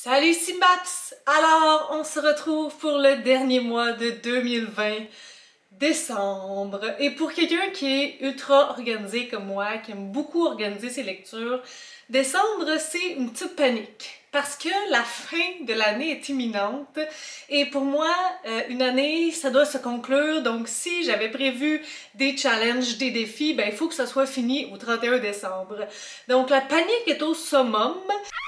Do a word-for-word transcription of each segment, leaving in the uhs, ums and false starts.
Salut Simbats! Alors, on se retrouve pour le dernier mois de deux mille vingt, décembre. Et pour quelqu'un qui est ultra organisé comme moi, qui aime beaucoup organiser ses lectures, décembre, c'est une petite panique. Parce que la fin de l'année est imminente et pour moi, euh, une année, ça doit se conclure. Donc si j'avais prévu des challenges, des défis, ben il faut que ça soit fini au trente et un décembre. Donc la panique est au summum.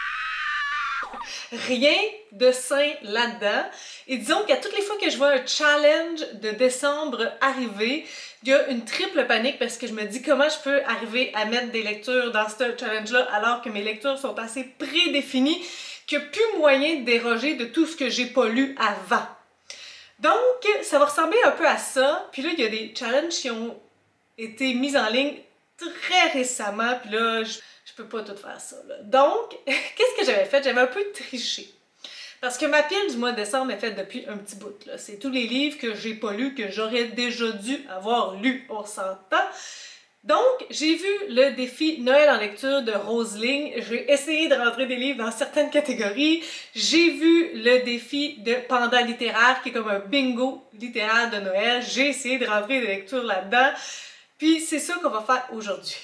Rien de sain là-dedans. Et disons qu'à toutes les fois que je vois un challenge de décembre arriver, il y a une triple panique parce que je me dis comment je peux arriver à mettre des lectures dans ce challenge-là alors que mes lectures sont assez prédéfinies qu'il n'y a plus moyen de déroger de tout ce que j'ai pas lu avant. Donc, ça va ressembler un peu à ça. Puis là, il y a des challenges qui ont été mis en ligne très récemment. Puis là, je... Je peux pas tout faire ça, là. Donc, qu'est-ce que j'avais fait? J'avais un peu triché. Parce que ma pile du mois de décembre est faite depuis un petit bout, là. C'est tous les livres que j'ai pas lus, que j'aurais déjà dû avoir lus, on s'entend. Donc, j'ai vu le défi Noël en lecture de Roseling. J'ai essayé de rentrer des livres dans certaines catégories. J'ai vu le défi de Panda littéraire, qui est comme un bingo littéraire de Noël. J'ai essayé de rentrer des lectures là-dedans. Puis, c'est ça qu'on va faire aujourd'hui.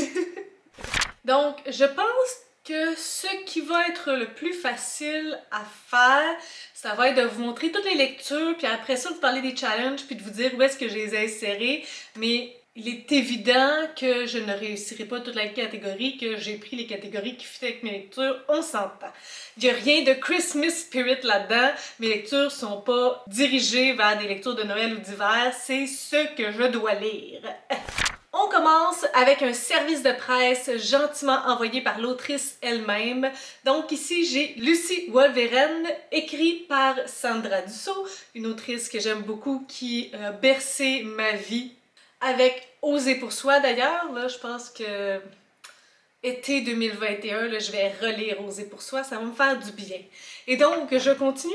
Donc, je pense que ce qui va être le plus facile à faire, ça va être de vous montrer toutes les lectures, puis après ça, de vous parler des challenges, puis de vous dire où est-ce que je les ai insérés. Mais il est évident que je ne réussirai pas toutes les catégories, que j'ai pris les catégories qui fitaient avec mes lectures, on s'entend. Il n'y a rien de Christmas spirit là-dedans, mes lectures sont pas dirigées vers des lectures de Noël ou d'hiver, c'est ce que je dois lire. On commence avec un service de presse gentiment envoyé par l'autrice elle-même. Donc ici, j'ai Lucie Wolveren, écrit par Sandra Dussault, une autrice que j'aime beaucoup qui a bercé ma vie avec Oser pour soi d'ailleurs. Là, je pense que été deux mille vingt et un, là, je vais relire Oser pour soi, ça va me faire du bien. Et donc, je continue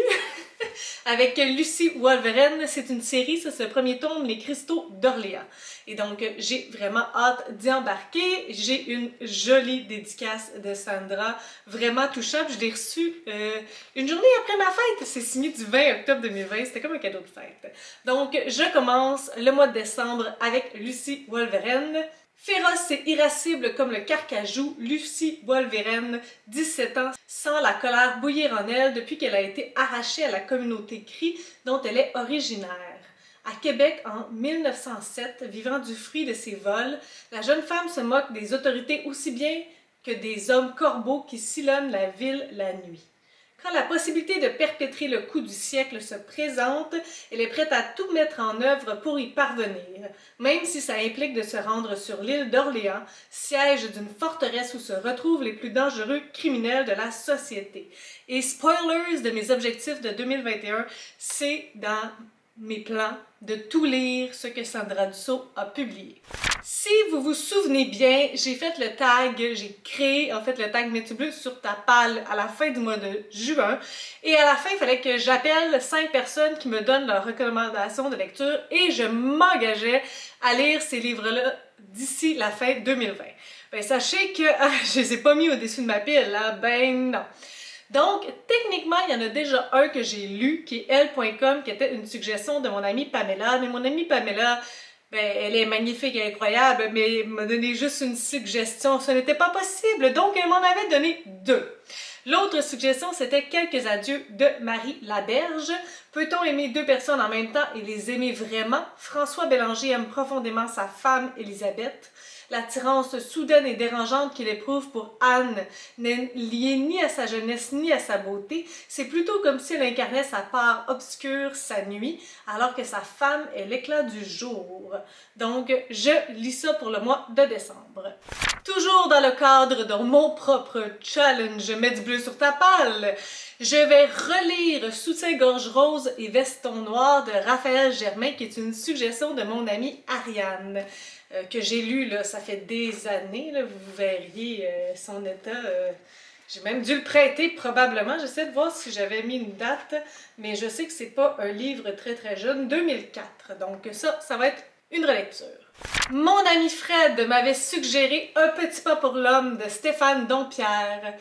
avec Lucie Wolveren. C'est une série, ça c'est le premier tome, Les Cristaux d'Orléans. Et donc, j'ai vraiment hâte d'y embarquer. J'ai une jolie dédicace de Sandra, vraiment touchante. Je l'ai reçue euh, une journée après ma fête. C'est signé du vingt octobre deux mille vingt, c'était comme un cadeau de fête. Donc, je commence le mois de décembre avec Lucie Wolveren. Féroce et irascible comme le carcajou, Lucie Wolveren, dix-sept ans, sent la colère bouillir en elle depuis qu'elle a été arrachée à la communauté Cri dont elle est originaire. À Québec, en mille neuf cent sept, vivant du fruit de ses vols, la jeune femme se moque des autorités aussi bien que des hommes corbeaux qui sillonnent la ville la nuit. Quand la possibilité de perpétrer le coup du siècle se présente, elle est prête à tout mettre en œuvre pour y parvenir, même si ça implique de se rendre sur l'île d'Orléans, siège d'une forteresse où se retrouvent les plus dangereux criminels de la société. Et spoilers de mes objectifs de deux mille vingt et un, c'est dans mes plans de tout lire ce que Sandra Dussault a publié. Si vous vous souvenez bien, j'ai fait le tag, j'ai créé en fait le tag Mets-tu bleu sur ta palle à la fin du mois de juin et à la fin il fallait que j'appelle cinq personnes qui me donnent leurs recommandations de lecture et je m'engageais à lire ces livres-là d'ici la fin deux mille vingt. Ben sachez que ah, je les ai pas mis au-dessus de ma pile là, ben non. Donc, techniquement, il y en a déjà un que j'ai lu, qui est elle point com, qui était une suggestion de mon amie Pamela. Mais mon amie Pamela, ben, elle est magnifique et incroyable, mais elle m'a donné juste une suggestion. Ce n'était pas possible, donc elle m'en avait donné deux. L'autre suggestion, c'était Quelques adieux de Marie Laberge. Peut-on aimer deux personnes en même temps et les aimer vraiment? François Bélanger aime profondément sa femme, Elisabeth. L'attirance soudaine et dérangeante qu'il éprouve pour Anne n'est liée ni à sa jeunesse ni à sa beauté. C'est plutôt comme si elle incarnait sa part obscure, sa nuit, alors que sa femme est l'éclat du jour. Donc, je lis ça pour le mois de décembre. Toujours dans le cadre de mon propre challenge Mets du bleu sur ta palle, je vais relire Soutien-gorge rose et veston noir de Raphaël Germain, qui est une suggestion de mon amie Ariane. Euh, que j'ai lu, là, ça fait des années, là, vous verriez euh, son état. Euh, j'ai même dû le prêter probablement. J'essaie de voir si j'avais mis une date, mais je sais que c'est pas un livre très très jeune, deux mille quatre. Donc ça, ça va être une relecture. Mon ami Fred m'avait suggéré Un petit pas pour l'homme de Stéphane Dompierre.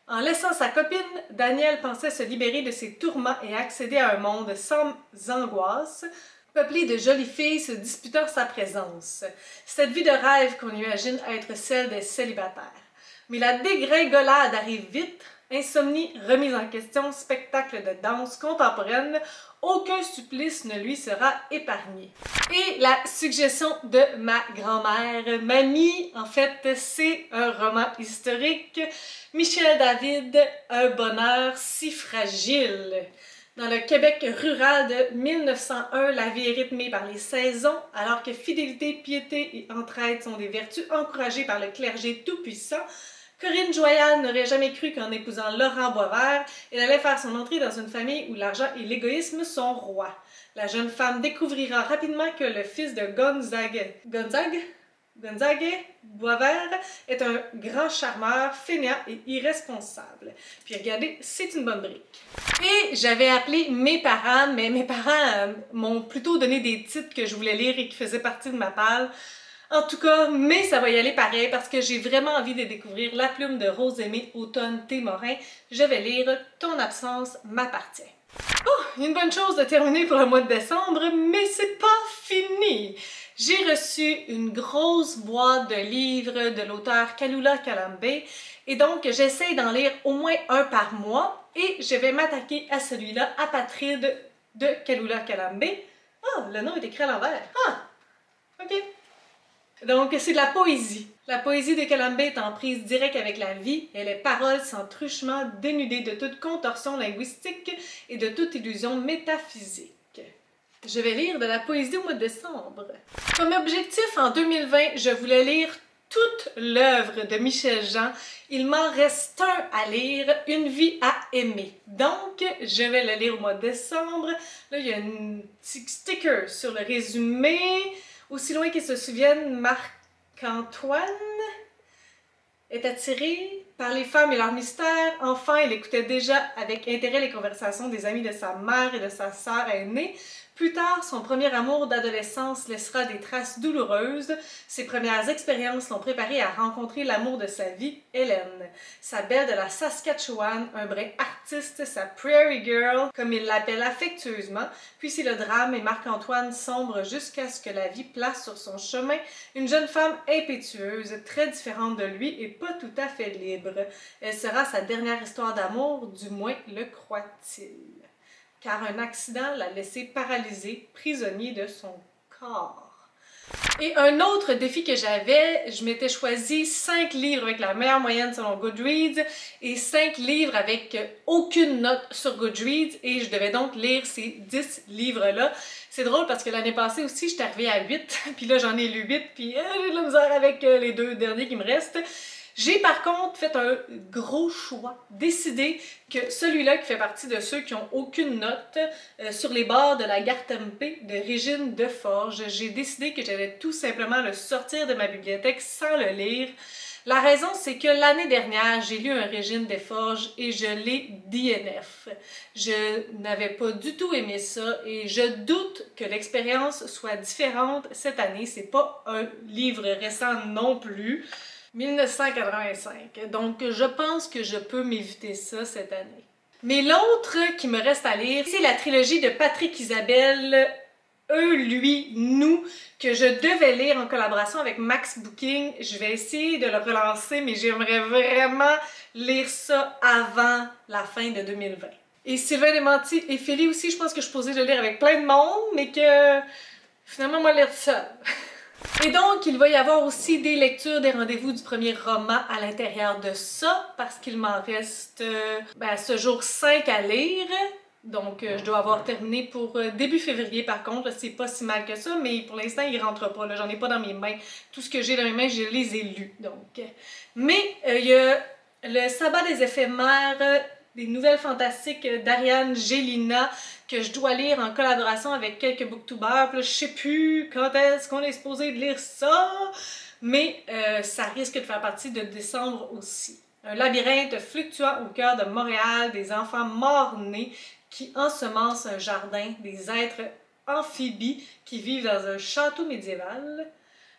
En laissant sa copine, Daniel pensait se libérer de ses tourments et accéder à un monde sans angoisse, peuplé de jolies filles se disputant sa présence. Cette vie de rêve qu'on imagine être celle des célibataires. Mais la dégringolade arrive vite, insomnie, remise en question, spectacle de danse contemporaine, aucun supplice ne lui sera épargné. Et la suggestion de ma grand-mère, Mamie, en fait, c'est un roman historique. Michel David, Un bonheur si fragile. Dans le Québec rural de mille neuf cent un, la vie est rythmée par les saisons, alors que fidélité, piété et entraide sont des vertus encouragées par le clergé tout-puissant. Corinne Joyal n'aurait jamais cru qu'en épousant Laurent Boisvert, elle allait faire son entrée dans une famille où l'argent et l'égoïsme sont rois. La jeune femme découvrira rapidement que le fils de Gonzague, Gonzague, Gonzague Boisvert est un grand charmeur, fainéant et irresponsable. Puis regardez, c'est une bonne brique. Et j'avais appelé mes parents, mais mes parents euh, m'ont plutôt donné des titres que je voulais lire et qui faisaient partie de ma palle. En tout cas, mais ça va y aller pareil parce que j'ai vraiment envie de découvrir La plume de Rose-Aimée Automne Témorin. Je vais lire Ton absence m'appartient. Oh, une bonne chose de terminer pour le mois de décembre, mais c'est pas fini! J'ai reçu une grosse boîte de livres de l'auteur Kalula Kalambay et donc j'essaie d'en lire au moins un par mois et je vais m'attaquer à celui-là, Apatride de Kalula Kalambay. Ah, oh, le nom est écrit à l'envers. Ah, ok. Donc, c'est de la poésie. La poésie de Kalambay est en prise directe avec la vie et les paroles sans truchement, dénudées de toute contorsion linguistique et de toute illusion métaphysique. Je vais lire de la poésie au mois de décembre. Comme objectif, en deux mille vingt, je voulais lire toute l'œuvre de Michel Jean. Il m'en reste un à lire, Une vie à aimer. Donc, je vais le lire au mois de décembre. Là, il y a un petit sticker sur le résumé. Aussi loin qu'ils se souviennent, Marc-Antoine est attiré par les femmes et leurs mystères. Enfant, il écoutait déjà avec intérêt les conversations des amis de sa mère et de sa sœur aînée. Plus tard, son premier amour d'adolescence laissera des traces douloureuses. Ses premières expériences l'ont préparé à rencontrer l'amour de sa vie, Hélène. Sa belle de la Saskatchewan, un brin artiste, sa Prairie Girl, comme il l'appelle affectueusement. Puis c'est le drame et Marc-Antoine sombre jusqu'à ce que la vie place sur son chemin une jeune femme impétueuse, très différente de lui et pas tout à fait libre. Elle sera sa dernière histoire d'amour, du moins le croit-il. Car un accident l'a laissé paralysé, prisonnier de son corps. Et un autre défi que j'avais, je m'étais choisi cinq livres avec la meilleure moyenne selon Goodreads et cinq livres avec aucune note sur Goodreads et je devais donc lire ces dix livres-là. C'est drôle parce que l'année passée aussi, j'étais arrivée à huit, puis là j'en ai lu huit, puis euh, j'ai de la misère avec euh, les deux derniers qui me restent. J'ai par contre fait un gros choix, décidé que celui-là qui fait partie de ceux qui n'ont aucune note, euh, sur les bords de la Gartempe de Régine Deforge, j'ai décidé que j'allais tout simplement le sortir de ma bibliothèque sans le lire. La raison, c'est que l'année dernière, j'ai lu un Régine Deforge et je l'ai D N F. Je n'avais pas du tout aimé ça et je doute que l'expérience soit différente cette année. C'est pas un livre récent non plus. mille neuf cent quatre-vingt-cinq. Donc, je pense que je peux m'éviter ça cette année. Mais l'autre qui me reste à lire, c'est la trilogie de Patrick Isabelle, Eux, lui, nous, que je devais lire en collaboration avec Max Booking. Je vais essayer de le relancer, mais j'aimerais vraiment lire ça avant la fin de deux mille vingt. Et Sylvain Desmentiers et Philly aussi, je pense que je suis posée de le lire avec plein de monde, mais que finalement, moi, lire seule. Et donc, il va y avoir aussi des lectures, des rendez-vous du premier roman à l'intérieur de ça, parce qu'il m'en reste euh, ben, à ce jour cinq à lire. Donc, euh, je dois avoir terminé pour euh, début février, par contre. C'est pas si mal que ça, mais pour l'instant, il rentre pas. J'en ai pas dans mes mains. Tout ce que j'ai dans mes mains, je les ai lus. Donc. Mais, euh, il y a le Sabbat des éphémères, euh, des nouvelles fantastiques d'Ariane Gélina, que je dois lire en collaboration avec quelques booktubers. Puis là, je sais plus quand est-ce qu'on est supposé de lire ça, mais euh, ça risque de faire partie de décembre aussi. Un labyrinthe fluctuant au cœur de Montréal, des enfants morts-nés qui ensemencent un jardin, des êtres amphibies qui vivent dans un château médiéval.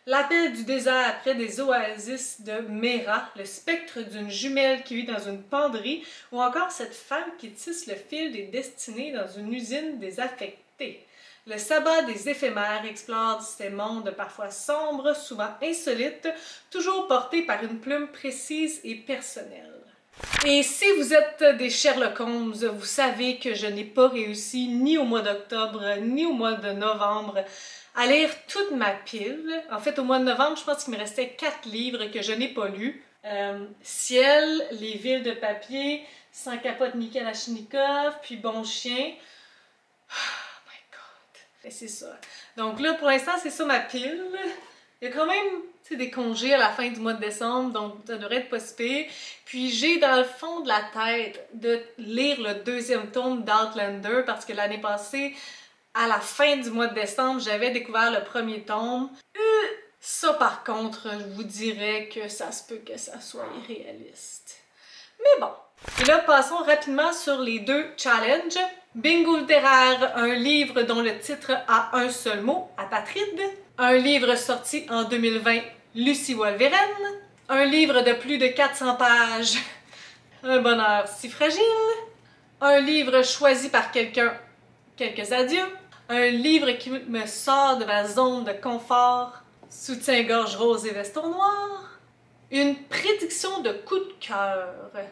L'appel du désert près des oasis de Mera, le spectre d'une jumelle qui vit dans une penderie, ou encore cette femme qui tisse le fil des destinées dans une usine désaffectée. Le sabbat des éphémères explore ces mondes parfois sombres, souvent insolites, toujours portés par une plume précise et personnelle. Et si vous êtes des Sherlock Holmes, vous savez que je n'ai pas réussi ni au mois d'octobre ni au mois de novembre à lire toute ma pile. En fait, au mois de novembre, je pense qu'il me restait quatre livres que je n'ai pas lus. Euh, Ciel, Les villes de papier, Sans capote ni Kalachnikov, puis Bon chien. Oh my god! Et c'est ça. Donc là, pour l'instant, c'est ça ma pile. Il y a quand même des congés à la fin du mois de décembre, donc ça devrait être pas si pire. Puis j'ai dans le fond de la tête de lire le deuxième tome d'Outlander parce que l'année passée, à la fin du mois de décembre, j'avais découvert le premier tome. Euh, ça par contre, je vous dirais que ça se peut que ça soit irréaliste. Mais bon. Et là, passons rapidement sur les deux challenges. Bingo littéraire, un livre dont le titre a un seul mot, Apatride. Un livre sorti en deux mille vingt, Lucie Wolveren. Un livre de plus de quatre cents pages, Un bonheur si fragile. Un livre choisi par quelqu'un, Quelques adieux. Un livre qui me sort de ma zone de confort, Soutien-gorge rose et veston noir. Une prédiction de coup de cœur.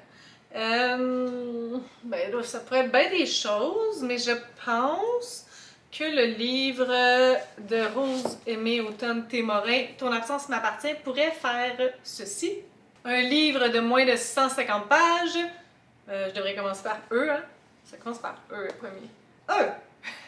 Euh, ben là, ça pourrait être bien des choses, mais je pense que le livre de Rose Aimée Automne Témorin, Ton absence m'appartient, pourrait faire ceci. Un livre de moins de cent cinquante pages. Euh, je devrais commencer par E, hein? Ça commence par E, le premier. E!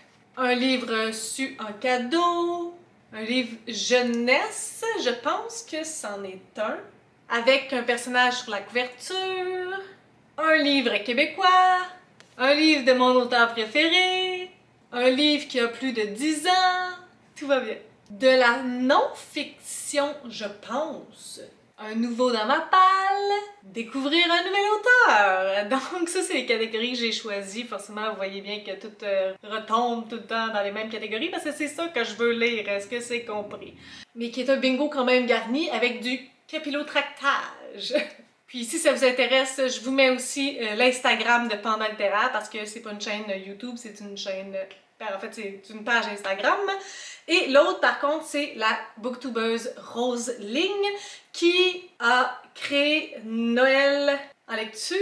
Un livre su en cadeau. Un livre jeunesse, je pense que c'en est un. Avec un personnage sur la couverture. Un livre québécois. Un livre de mon auteur préféré. Un livre qui a plus de dix ans. Tout va bien. De la non-fiction, je pense. Un nouveau dans ma palle. Découvrir un nouvel auteur. Donc ça, c'est les catégories que j'ai choisies. Forcément, vous voyez bien que tout euh, retombe tout le temps dans les mêmes catégories parce que c'est ça que je veux lire. Est-ce que c'est compris? Mais qui est un bingo quand même garni avec du capillotractage. Puis si ça vous intéresse, je vous mets aussi euh, l'Instagram de Pendant littéraire parce que c'est pas une chaîne YouTube, c'est une chaîne... Ben, en fait, c'est une page Instagram. Et l'autre, par contre, c'est la booktubeuse Rose Ligne qui a créé Noël en lecture.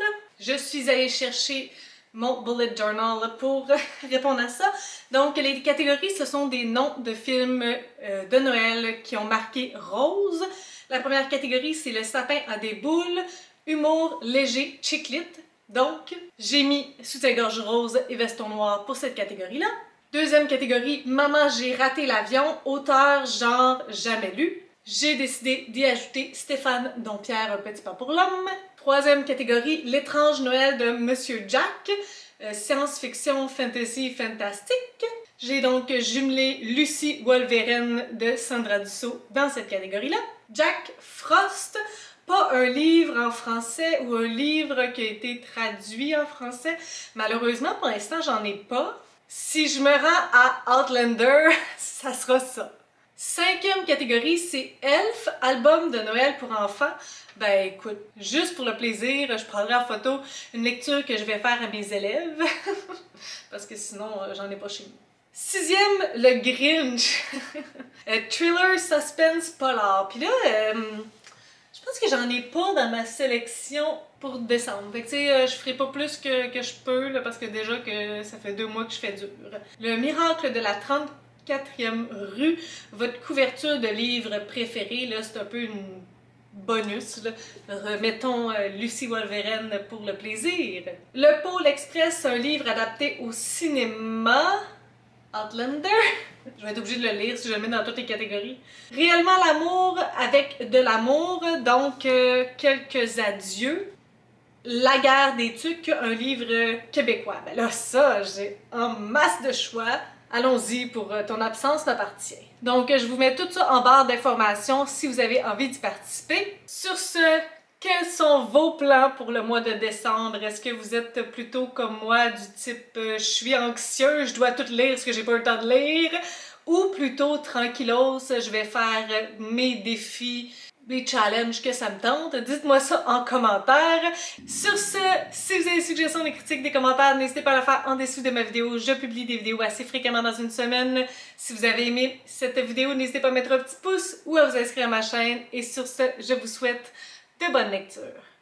Je suis allée chercher mon bullet journal pour répondre à ça. Donc, les catégories, ce sont des noms de films euh, de Noël qui ont marqué Rose. La première catégorie, c'est le sapin à des boules, humour léger, chick-lit. Donc, j'ai mis Soutien-gorge rose et veston noir pour cette catégorie-là. Deuxième catégorie, Maman, j'ai raté l'avion, auteur, genre, jamais lu. J'ai décidé d'y ajouter Stéphane Dompierre, Un petit pas pour l'homme. Troisième catégorie, L'étrange Noël de Monsieur Jack, euh, science-fiction, fantasy, fantastique. J'ai donc jumelé Lucie Wolveren de Sandra Dussault dans cette catégorie-là. Jack Frost, pas un livre en français ou un livre qui a été traduit en français. Malheureusement, pour l'instant, j'en ai pas. Si je me rends à Outlander, ça sera ça. Cinquième catégorie, c'est Elf, album de Noël pour enfants. Ben écoute, juste pour le plaisir, je prendrai en photo une lecture que je vais faire à mes élèves. Parce que sinon, j'en ai pas chez nous. Sixième, le Grinch. Thriller, suspense, polar. Puis là, euh, je pense que j'en ai pas dans ma sélection pour décembre. Fait que tu sais, je ferai pas plus que, que je peux, là, parce que déjà que ça fait deux mois que je fais dur. Le miracle de la trente-quatrième rue, votre couverture de livre préféré, là, c'est un peu une bonus, là. Remettons euh, Lucie Wolveren pour le plaisir. Le Pôle Express, un livre adapté au cinéma. Outlander. Je vais être obligée de le lire si je le mets dans toutes les catégories. Réellement l'amour avec de l'amour, donc euh, quelques adieux. La guerre des tucs, un livre québécois. Ben là, ça, j'ai en masse de choix. Allons-y pour euh, Ton absence m'appartient. Donc, je vous mets tout ça en barre d'informations si vous avez envie d'y participer. Sur ce, Quels sont vos plans pour le mois de décembre? Est-ce que vous êtes plutôt comme moi du type euh, je suis anxieux, je dois tout lire ce que j'ai pas eu le temps de lire? Ou plutôt tranquillos, je vais faire mes défis, mes challenges que ça me tente? Dites-moi ça en commentaire. Sur ce, si vous avez des suggestions, des critiques, des commentaires, n'hésitez pas à le faire en dessous de ma vidéo. Je publie des vidéos assez fréquemment dans une semaine. Si vous avez aimé cette vidéo, n'hésitez pas à mettre un petit pouce ou à vous inscrire à ma chaîne. Et sur ce, je vous souhaite de bonnes lectures.